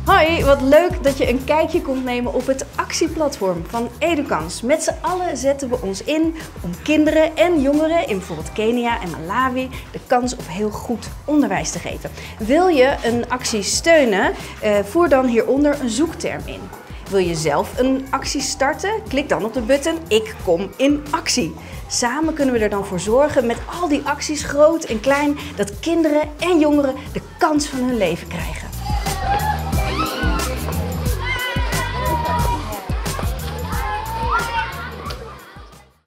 Hoi, wat leuk dat je een kijkje komt nemen op het actieplatform van Educans. Met z'n allen zetten we ons in om kinderen en jongeren in bijvoorbeeld Kenia en Malawi de kans op heel goed onderwijs te geven. Wil je een actie steunen? Voer dan hieronder een zoekterm in. Wil je zelf een actie starten? Klik dan op de button Ik kom in actie. Samen kunnen we er dan voor zorgen met al die acties, groot en klein, dat kinderen en jongeren de kans van hun leven krijgen.